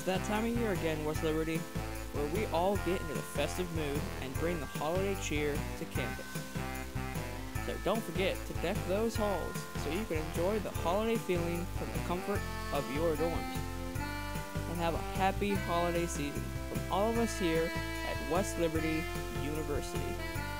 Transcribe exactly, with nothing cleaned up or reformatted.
It's that time of year again, West Liberty, where we all get into the festive mood and bring the holiday cheer to campus. So don't forget to deck those halls so you can enjoy the holiday feeling from the comfort of your dorms. And have a happy holiday season from all of us here at West Liberty University.